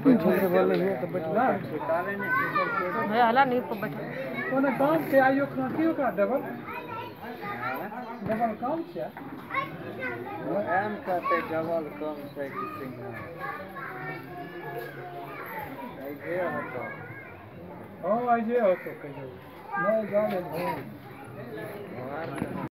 बैठे बोले हैं तो बैठना भैया हला नहीं पर बैठा कोने काम से आइयो क्यों का डबल डबल काम से एम कहते डबल कम से कि सिंगल ऐसे होता हां आइए हो तो कहियो नहीं जाने